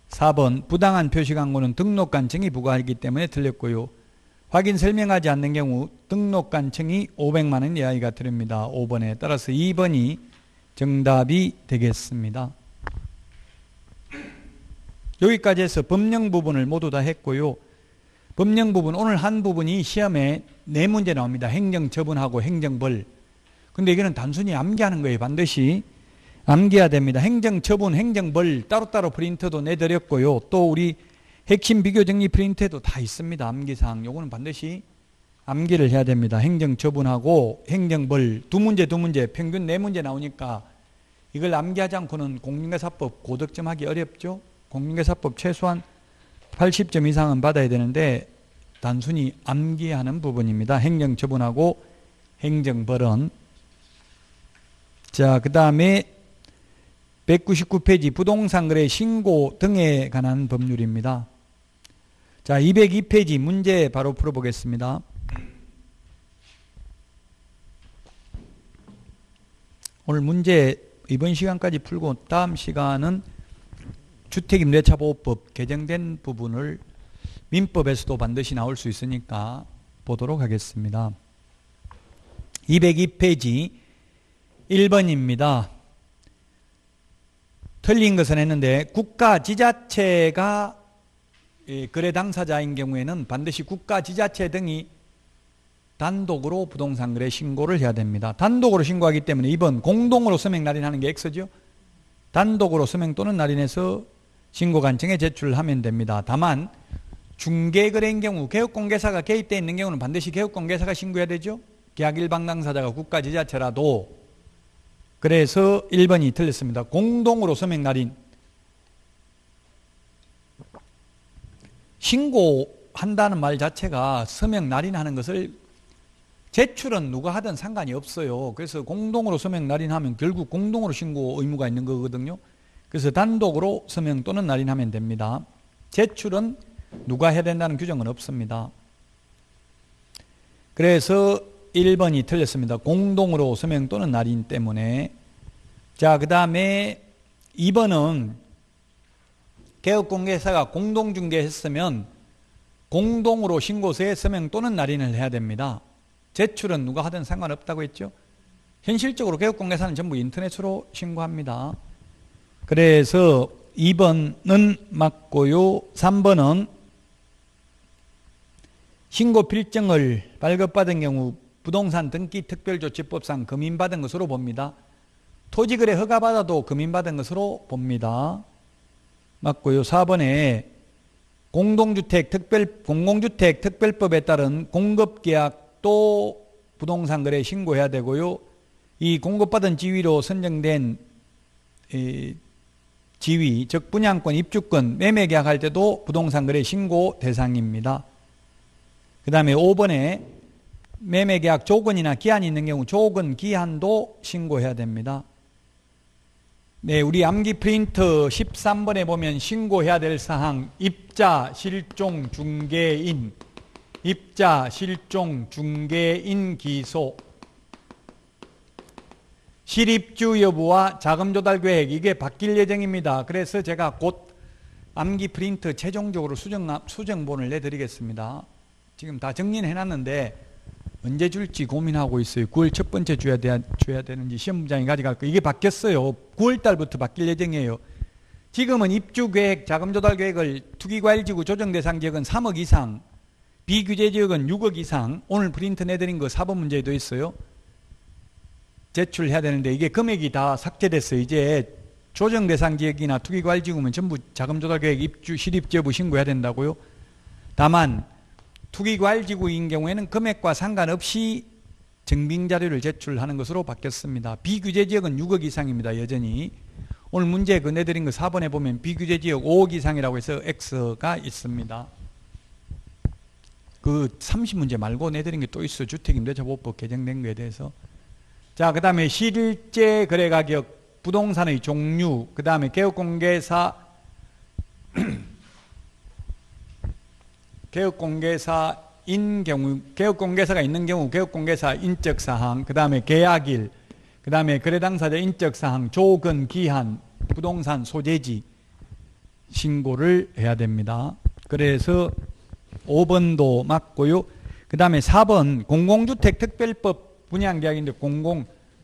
사 번 부당한 표시 광고는 등록관청이 부과하기 때문에 틀렸고요. 확인 설명하지 않는 경우 등록관청이 오백만 원 이하가 드립니다. 오 번에 따라서 이 번이 정답이 되겠습니다. 여기까지 해서 법령 부분을 모두 다 했고요. 법령 부분 오늘 한 부분이 시험에 네 문제 나옵니다. 행정처분하고 행정벌. 근데 이거는 단순히 암기하는 거예요. 반드시 암기해야 됩니다. 행정처분, 행정벌 따로따로 프린트도 내드렸고요. 또 우리 핵심 비교정리 프린트에도 다 있습니다. 암기사항. 요거는 반드시 암기를 해야 됩니다. 행정처분하고 행정벌 두 문제 두 문제 평균 네 문제 나오니까 이걸 암기하지 않고는 공인중개사법 고득점하기 어렵죠. 공인중개사법 최소한 팔십 점 이상은 받아야 되는데 단순히 암기하는 부분입니다. 행정처분하고 행정벌은. 자, 그 다음에 백구십구 페이지 부동산 거래 신고 등에 관한 법률입니다. 자, 이백이 페이지 문제 바로 풀어보겠습니다. 오늘 문제 이번 시간까지 풀고 다음 시간은 주택임대차보호법 개정된 부분을 민법에서도 반드시 나올 수 있으니까 보도록 하겠습니다. 이백이 페이지 일 번입니다. 틀린 것은 했는데 국가 지자체가 거래 당사자인 경우에는 반드시 국가 지자체 등이 단독으로 부동산 거래 신고를 해야 됩니다. 단독으로 신고하기 때문에 이번 공동으로 서명 날인하는 게 X죠. 단독으로 서명 또는 날인해서 신고관청에 제출하면 됩니다. 다만 중개거래인 경우 개업공개사가 개입되어 있는 경우는 반드시 개업공개사가 신고해야 되죠. 계약일방 당사자가 국가 지자체라도. 그래서 일 번이 틀렸습니다. 공동으로 서명 날인. 신고한다는 말 자체가 서명 날인하는 것을 제출은 누가 하든 상관이 없어요. 그래서 공동으로 서명 날인하면 결국 공동으로 신고 의무가 있는 거거든요. 그래서 단독으로 서명 또는 날인하면 됩니다. 제출은 누가 해야 된다는 규정은 없습니다. 그래서 일 번이 틀렸습니다. 공동으로 서명 또는 날인 때문에. 자, 그 다음에 이 번은 개업공개사가 공동중개했으면 공동으로 신고서에 서명 또는 날인을 해야 됩니다. 제출은 누가 하든 상관없다고 했죠. 현실적으로 개업공개사는 전부 인터넷으로 신고합니다. 그래서 이 번은 맞고요. 삼 번은 신고 필증을 발급받은 경우 부동산 등기 특별조치법상 금인받은 것으로 봅니다. 토지거래 허가받아도 금인받은 것으로 봅니다. 맞고요. 사 번에 공동주택 특별, 공공주택 특별법에 따른 공급계약도 부동산 거래 신고해야 되고요. 이 공급받은 지위로 선정된 이 지위, 즉 분양권, 입주권, 매매계약할 때도 부동산 거래 신고 대상입니다. 그 다음에 오 번에 매매계약 조건이나 기한이 있는 경우 조건, 기한도 신고해야 됩니다. 네, 우리 암기 프린트 십삼 번에 보면 신고해야 될 사항 입자, 실종, 중개인, 입자, 실종, 중개인 기소, 실입주 여부와 자금 조달 계획, 이게 바뀔 예정입니다. 그래서 제가 곧 암기 프린트 최종적으로 수정, 수정본을 내드리겠습니다. 지금 다 정리는 해놨는데 언제 줄지 고민하고 있어요. 구월 첫 번째 줘야, 돼, 줘야 되는지 시험부장이 가져갈 거. 이게 바뀌었어요. 구월 달부터 바뀔 예정이에요. 지금은 입주계획, 자금조달계획을 투기과일지구 조정대상지역은 삼억 이상, 비규제지역은 육억 이상, 오늘 프린트 내드린 거 사 번 문제에도 있어요. 제출해야 되는데 이게 금액이 다 삭제됐어요. 이제 조정대상지역이나 투기과일지구면 전부 자금조달계획, 입주, 실입주여부 신고해야 된다고요. 다만 투기과일지구인 경우에는 금액과 상관없이 증빙자료를 제출하는 것으로 바뀌었습니다. 비규제지역은 육억 이상입니다. 여전히. 오늘 문제 그 내드린 거 사 번에 보면 비규제지역 오억 이상이라고 해서 X가 있습니다. 그 삼십 문제 말고 내드린 게 또 있어요. 주택임대차보호법 개정된 거에 대해서. 자, 그 다음에 실제 거래가격, 부동산의 종류, 그 다음에 개업공개사 개업공개사인 경우, 개업공개사가 있는 경우 개업공개사 인적사항, 그 다음에 계약일, 그 다음에 거래당사자 인적사항, 조건, 기한, 부동산 소재지, 신고를 해야 됩니다. 그래서 오 번도 맞고요. 그 다음에 사 번 공공주택 특별법 분양계약인데 공공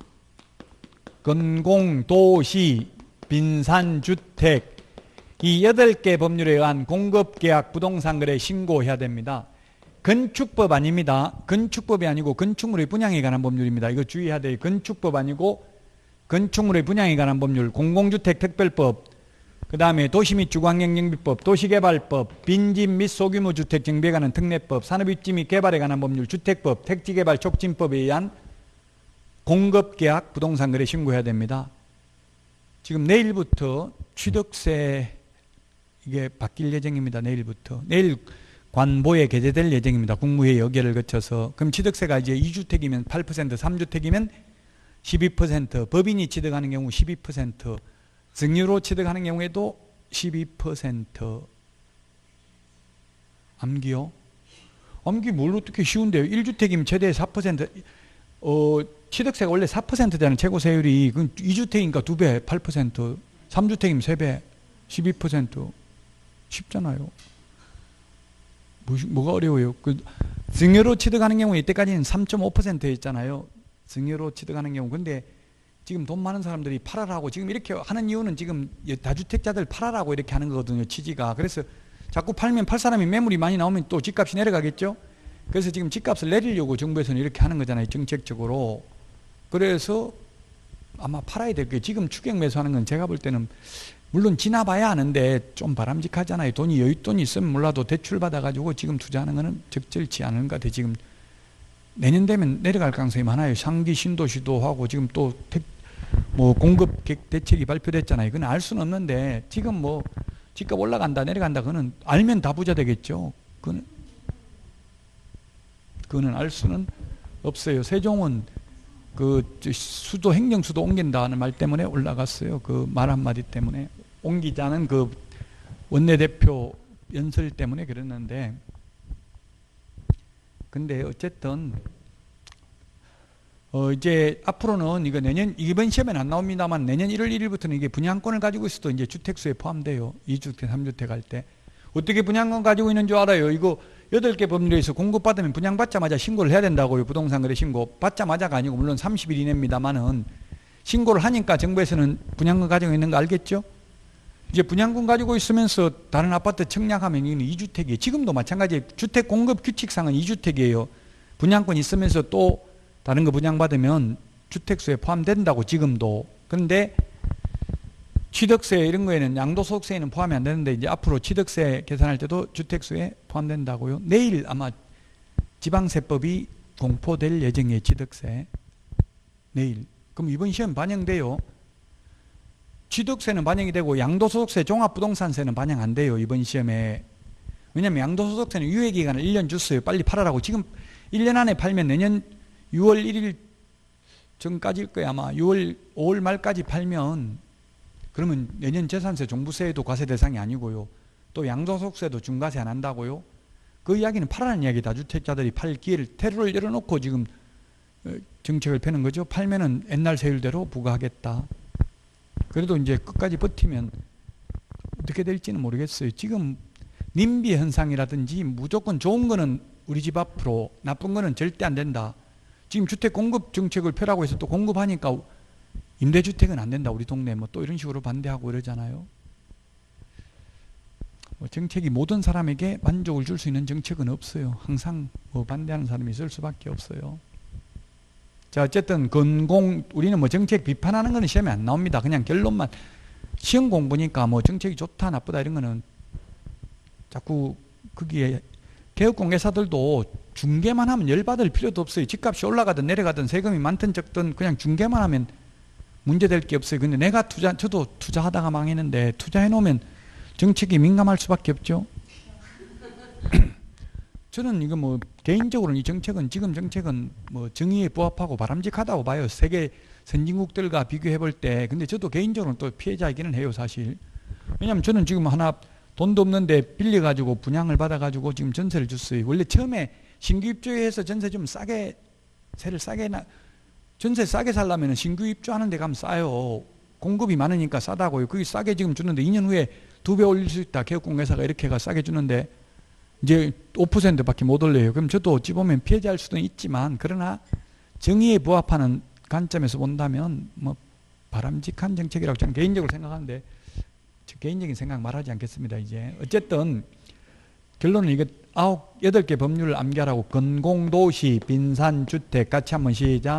건공도시 빈산주택 이 여덟 개 법률에 의한 공급계약 부동산거래 신고해야 됩니다. 건축법 아닙니다. 건축법이 아니고 건축물의 분양에 관한 법률입니다. 이거 주의해야 돼요. 건축법 아니고 건축물의 분양에 관한 법률, 공공주택 특별법, 그 다음에 도시 및 주거환경정비법, 도시개발법, 빈집 및 소규모 주택 정비에 관한 특례법, 산업입지 및 개발에 관한 법률, 주택법, 택지개발 촉진법에 의한 공급계약 부동산거래 신고해야 됩니다. 지금 내일부터 취득세 이게 바뀔 예정입니다. 내일부터. 내일 관보에 게재될 예정입니다. 국무회의 의결을 거쳐서. 그럼 취득세가 이제 이 주택이면 팔 퍼센트, 삼 주택이면 십이 퍼센트, 법인이 취득하는 경우 십이 퍼센트, 증여로 취득하는 경우에도 십이 퍼센트. 암기요? 암기 뭘 어떻게 쉬운데요? 일 주택이면 최대 사 퍼센트. 어, 취득세가 원래 사 퍼센트잖아요. 최고 세율이. 그럼 이 주택이니까 두 배, 팔 퍼센트. 삼 주택이면 세 배, 십이 퍼센트. 쉽잖아요. 뭐, 뭐가 어려워요? 그 증여로 취득하는 경우 이때까지는 삼 점 오 퍼센트였잖아요. 증여로 취득하는 경우. 근데 지금 돈 많은 사람들이 팔아라고 지금 이렇게 하는 이유는 지금 다주택자들 팔아라고 이렇게 하는 거거든요. 취지가. 그래서 자꾸 팔면 팔 사람이 매물이 많이 나오면 또 집값이 내려가겠죠. 그래서 지금 집값을 내리려고 정부에서는 이렇게 하는 거잖아요. 정책적으로. 그래서 아마 팔아야 될 게 지금 추격 매수하는 건 제가 볼 때는 물론 지나봐야 아는데 좀 바람직하잖아요. 돈이 여윳돈이 있으면 몰라도 대출 받아가지고 지금 투자하는 거는 적절치 않은 것 같아요. 지금 내년 되면 내려갈 가능성이 많아요. 상기 신도시도 하고 지금 또 뭐 공급 대책이 발표됐잖아요. 그건 알 수는 없는데 지금 뭐 집값 올라간다 내려간다 그거는 알면 다 부자 되겠죠. 그거는 그거는 알 수는 없어요. 세종은 그 수도 행정수도 옮긴다는 말 때문에 올라갔어요. 그 말 한마디 때문에 옮기자는 그 원내대표 연설 때문에 그랬는데 근데 어쨌든 어 이제 앞으로는 이거 내년 이번 시험에는 안 나옵니다만 내년 일월 일일부터는 이게 분양권을 가지고 있어도 이제 주택수에 포함돼요. 이 주택, 삼 주택 할 때 어떻게 분양권 가지고 있는 줄 알아요? 이거 여덟 개 법률에서 공급받으면 분양받자마자 신고를 해야 된다고요. 부동산거래 신고. 받자마자가 아니고 물론 삼십 일 이내입니다만은 신고를 하니까 정부에서는 분양권 가지고 있는 거 알겠죠? 이제 분양권 가지고 있으면서 다른 아파트 청약하면 이건 이 주택이에요. 지금도 마찬가지예요. 주택 공급 규칙상은 이 주택이에요. 분양권 있으면서 또 다른 거 분양받으면 주택수에 포함된다고 지금도. 그런데 취득세 이런 거에는 양도소득세에는 포함이 안 되는데 이제 앞으로 취득세 계산할 때도 주택수에 포함된다고요. 내일 아마 지방세법이 공포될 예정이에요. 취득세. 내일. 그럼 이번 시험 반영돼요. 취득세는 반영이 되고 양도소득세, 종합부동산세는 반영 안 돼요. 이번 시험에. 왜냐하면 양도소득세는 유예기간을 일 년 줬어요. 빨리 팔아라고. 지금 일 년 안에 팔면 내년 유월 일일 전까지일 거예요. 아마 유월 오월 말까지 팔면 그러면 내년 재산세, 종부세에도 과세 대상이 아니고요. 또 양도소득세도 중과세 안 한다고요. 그 이야기는 팔아라는 이야기. 다주택자들이 팔 기회를 테러를 열어놓고 지금 정책을 펴는 거죠. 팔면은 옛날 세율대로 부과하겠다. 그래도 이제 끝까지 버티면 어떻게 될지는 모르겠어요. 지금 님비 현상이라든지 무조건 좋은 거는 우리 집 앞으로 나쁜 거는 절대 안 된다. 지금 주택 공급 정책을 펴라고 해서 또 공급하니까 임대주택은 안 된다. 우리 동네 뭐 또 이런 식으로 반대하고 이러잖아요. 뭐 정책이 모든 사람에게 만족을 줄 수 있는 정책은 없어요. 항상 뭐 반대하는 사람이 있을 수밖에 없어요. 자, 어쨌든 건공 우리는 뭐 정책 비판하는 거는 시험에 안 나옵니다. 그냥 결론만 시험 공부니까 뭐 정책이 좋다 나쁘다 이런 거는 자꾸 거기에 개업공개사들도 중개만 하면 열받을 필요도 없어요. 집값이 올라가든 내려가든 세금이 많든 적든 그냥 중개만 하면 문제될 게 없어요. 근데 내가 투자, 저도 투자하다가 망했는데 투자해 놓으면 정책이 민감할 수밖에 없죠. 저는 이거 뭐 개인적으로는 이 정책은 지금 정책은 뭐 정의에 부합하고 바람직하다고 봐요. 세계 선진국들과 비교해 볼 때. 근데 저도 개인적으로는 또 피해자이기는 해요, 사실. 왜냐하면 저는 지금 하나 돈도 없는데 빌려가지고 분양을 받아가지고 지금 전세를 줬어요. 원래 처음에 신규 입주해서 전세 좀 싸게 세를 싸게 나 전세 싸게 살려면 신규 입주하는 데 가면 싸요. 공급이 많으니까 싸다고요. 그게 싸게 지금 주는데 이 년 후에 두 배 올릴 수 있다. 개업공개사가 이렇게가 싸게 주는데 이제 오 퍼센트밖에 못 올려요. 그럼 저도 어찌 보면 피해자일 수도 있지만, 그러나 정의에 부합하는 관점에서 본다면 뭐 바람직한 정책이라고 저는 개인적으로 생각하는데, 개인적인 생각 말하지 않겠습니다. 이제 어쨌든 결론은 이거 아홉 여덟 개 법률을 암기하라고. 건공도시, 빈산, 주택 같이 한번 시작.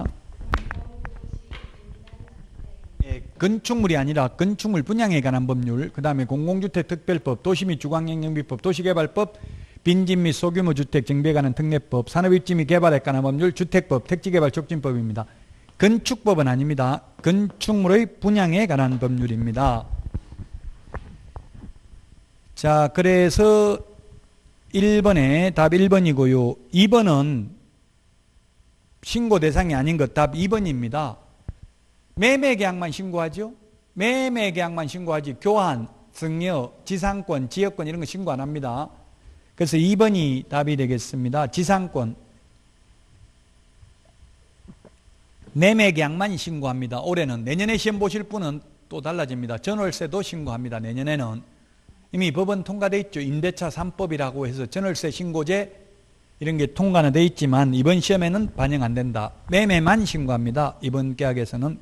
예, 건축물이 아니라 건축물 분양에 관한 법률, 그 다음에 공공주택 특별법, 도시 및 주거환경정비법, 도시개발법, 빈집 및 소규모 주택 정비에 관한 특례법, 산업입지 및 개발에 관한 법률, 주택법, 택지개발 촉진법입니다. 건축법은 아닙니다. 건축물의 분양에 관한 법률입니다. 자, 그래서 일 번에 답 일 번이고요. 이 번은 신고 대상이 아닌 것, 답 이 번입니다. 매매계약만 신고하죠? 매매계약만 신고하지 교환, 승여, 지상권, 지역권 이런 거 신고 안 합니다. 그래서 이 번이 답이 되겠습니다. 지상권. 매매계약만 신고합니다. 올해는. 내년에 시험 보실 분은 또 달라집니다. 전월세도 신고합니다. 내년에는. 이미 법은 통과되어 있죠. 임대차 삼 법이라고 해서 전월세 신고제 이런 게 통과는 되어 있지만 이번 시험에는 반영 안 된다. 매매만 신고합니다. 이번 계약에서는.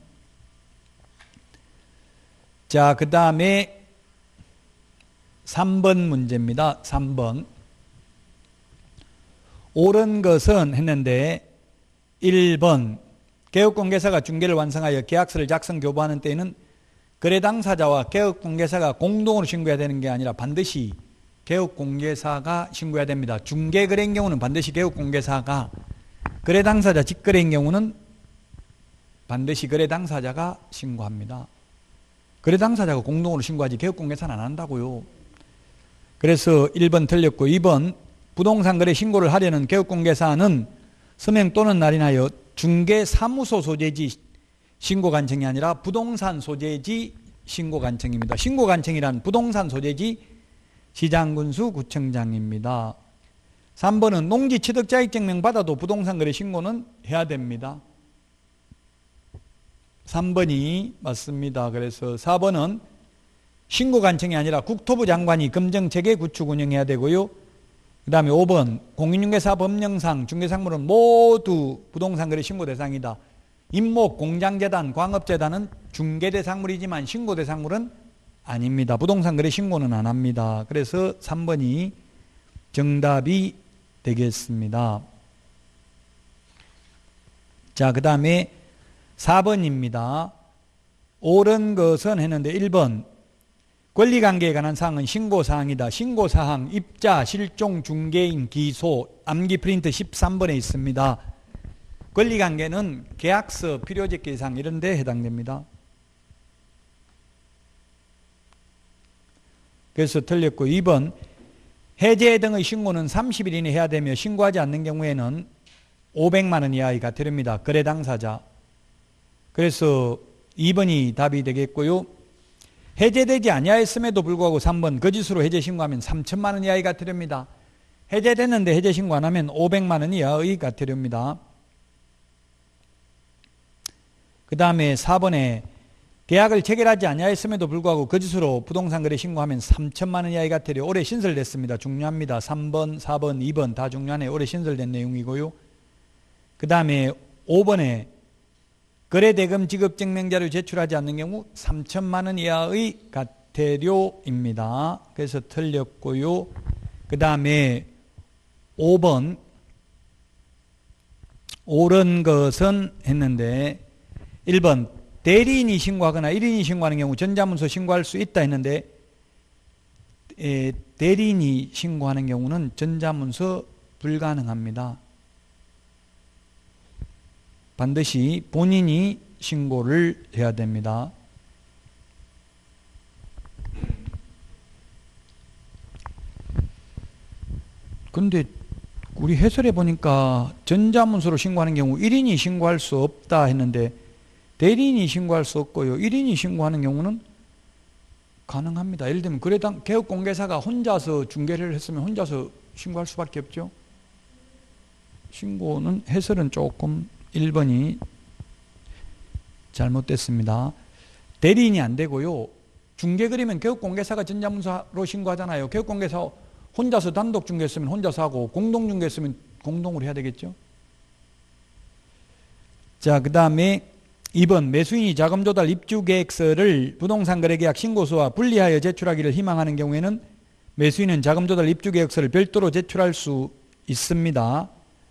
자, 그 다음에 삼 번 문제입니다. 삼 번. 옳은 것은 했는데 일 번. 개업공개사가 중개를 완성하여 계약서를 작성 교부하는 때에는 거래 당사자와 개업공개사가 공동으로 신고해야 되는 게 아니라 반드시 개업공개사가 신고해야 됩니다. 중개거래인 경우는 반드시 개업공개사가, 거래 당사자 직거래인 경우는 반드시 거래 당사자가 신고합니다. 거래 당사자가 공동으로 신고하지 개업공개사는 안 한다고요. 그래서 일 번 틀렸고, 이 번 부동산 거래 신고를 하려는 개업공개사는 서명 또는 날인하여 중개사무소 소재지 신고관청이 아니라 부동산 소재지 신고관청입니다. 신고관청이란 부동산 소재지 시장군수 구청장입니다. 삼 번은 농지 취득자격증명 받아도 부동산 거래 신고는 해야 됩니다. 삼 번이 맞습니다. 그래서 사 번은 신고관청이 아니라 국토부 장관이 검정체계 구축 운영해야 되고요. 그 다음에 오 번 공인중개사 법령상 중개상물은 모두 부동산 거래 신고 대상이다. 임목, 공장재단, 광업재단은 중개대상물이지만 신고대상물은 아닙니다. 부동산 거래 신고는 안 합니다. 그래서 삼 번이 정답이 되겠습니다. 자, 그 다음에 사 번입니다. 옳은 것은 했는데 일 번 권리관계에 관한 사항은 신고사항이다. 신고사항, 입자, 실종, 중개인, 기소, 암기 프린트 십삼 번에 있습니다. 권리관계는 계약서, 필요적기사항 이런 데 해당됩니다. 그래서 틀렸고, 이 번 해제 등의 신고는 삼십 일 이내에 해야 되며 신고하지 않는 경우에는 오백만 원 이하의 과태료입니다. 거래 당사자. 그래서 이 번이 답이 되겠고요. 해제되지 아니하였음에도 불구하고 삼 번 거짓으로 해제 신고하면 삼천만 원 이하의 과태료입니다. 해제됐는데 해제 신고 안 하면 오백만 원 이하의 과태료입니다. 그 다음에 사 번에 계약을 체결하지 아니하였음에도 불구하고 거짓으로 부동산 거래 신고하면 삼천만 원 이하의 과태료. 올해 신설됐습니다. 중요합니다. 삼 번, 사 번, 이 번 다 중요하네요. 올해 신설된 내용이고요. 그 다음에 오 번에 거래대금 지급증명자를 제출하지 않는 경우 삼천만 원 이하의 과태료입니다. 그래서 틀렸고요. 그 다음에 오 번 옳은 것은 했는데 일 번 대리인이 신고하거나 일 인이 신고하는 경우 전자문서 신고할 수 있다 했는데 에, 대리인이 신고하는 경우는 전자문서 불가능합니다. 반드시 본인이 신고를 해야 됩니다. 근데 우리 해설해 보니까 전자문서로 신고하는 경우 일 인이 신고할 수 없다 했는데 대리인이 신고할 수 없고요. 일 인이 신고하는 경우는 가능합니다. 예를 들면 거래당 개업공개사가 혼자서 중개를 했으면 혼자서 신고할 수밖에 없죠. 신고는 해설은 조금 일 번이 잘못됐습니다. 대리인이 안 되고요. 중개거래면 개업공개사가 전자문서로 신고하잖아요. 개업공개사 혼자서 단독 중개했으면 혼자서 하고 공동 중개했으면 공동으로 해야 되겠죠. 자, 그 다음에 이 번 매수인이 자금조달 입주계획서를 부동산거래계약 신고서와 분리하여 제출하기를 희망하는 경우에는 매수인은 자금조달 입주계획서를 별도로 제출할 수 있습니다.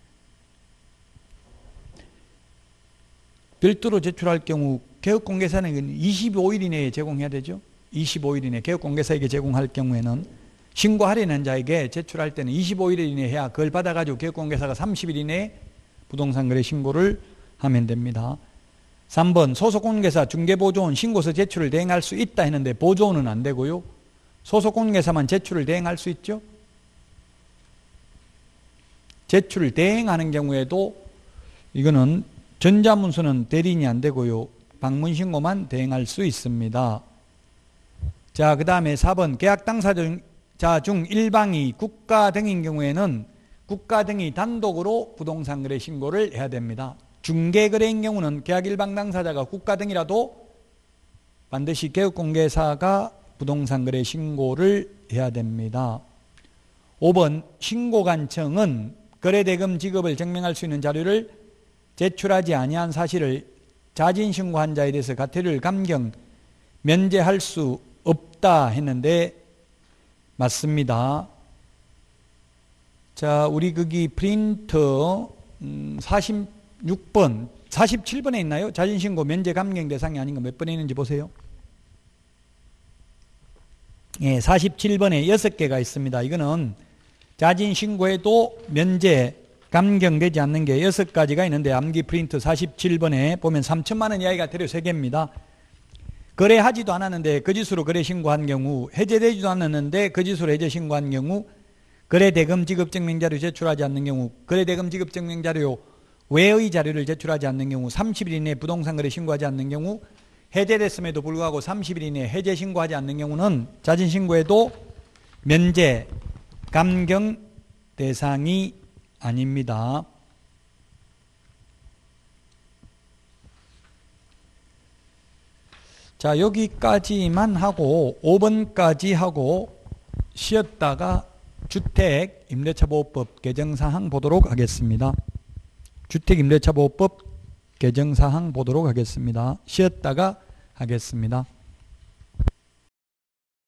별도로 제출할 경우 개업공개사는 이십오 일 이내에 제공해야 되죠. 이십오 일 이내 개업공개사에게 제공할 경우에는 신고하려는 자에게 제출할 때는 이십오 일 이내에 해야 그걸 받아가지고 개업공개사가 삼십 일 이내에 부동산거래 신고를 하면 됩니다. 삼 번 소속공개사 중개보조원 신고서 제출을 대행할 수 있다 했는데 보조원은 안 되고요. 소속공개사만 제출을 대행할 수 있죠. 제출을 대행하는 경우에도 이거는 전자문서는 대리인이 안 되고요. 방문신고만 대행할 수 있습니다. 자, 그 다음에 사 번 계약 당사자 중 일방이 국가 등인 경우에는 국가 등이 단독으로 부동산거래 신고를 해야 됩니다. 중개거래인 경우는 계약 일방 당사자가 국가 등이라도 반드시 개업공개사가 부동산거래 신고를 해야 됩니다. 오 번 신고관청은 거래대금 지급을 증명할 수 있는 자료를 제출하지 아니한 사실을 자진신고한 자에 대해서 과태료를 감경, 면제할 수 없다 했는데 맞습니다. 자, 우리 거기 프린터 음, 사십육 번, 사십칠 번에 있나요? 자진신고 면제 감경 대상이 아닌 거 몇 번에 있는지 보세요. 예, 사십칠 번에 여섯 개가 있습니다. 이거는 자진신고에도 면제 감경되지 않는 게 여섯 가지가 있는데 암기 프린트 사십칠 번에 보면 삼천만 원 이하의 과태료 세 개입니다. 거래하지도 않았는데 거짓으로 거래 신고한 경우, 해제되지도 않았는데 거짓으로 해제 신고한 경우, 거래대금 지급증명자료 제출하지 않는 경우, 거래대금 지급증명자료 외의 자료를 제출하지 않는 경우, 삼십 일 이내에 부동산거래 신고하지 않는 경우, 해제됐음에도 불구하고 삼십 일 이내에 해제 신고하지 않는 경우는 자진신고에도 면제, 감경 대상이 아닙니다. 자, 여기까지만 하고 오 번까지 하고 쉬었다가 주택 임대차보호법 개정사항 보도록 하겠습니다. 주택 임대차보호법 개정사항 보도록 하겠습니다. 쉬었다가 하겠습니다.